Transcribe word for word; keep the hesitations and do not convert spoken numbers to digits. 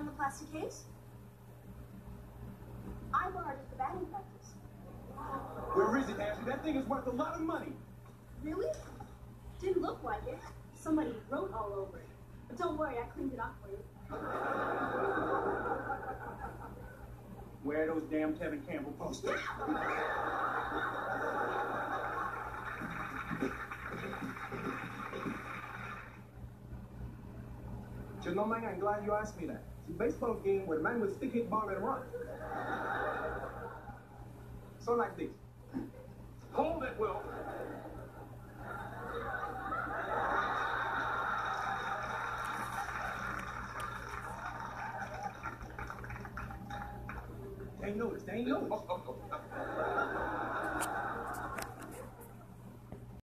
on the plastic case? I borrowed it for batting practice. Where is it, Ashley? That thing is worth a lot of money. Really? Didn't look like it. Somebody wrote all over it. But don't worry, I cleaned it up for you. Where are those damn Kevin Campbell posters? You know, man, I'm glad you asked me that. It's a baseball game where man will stick hit ball and run. So like this. Hold it, Will. They ain't noticed. They ain't noticed. Oh, oh, oh.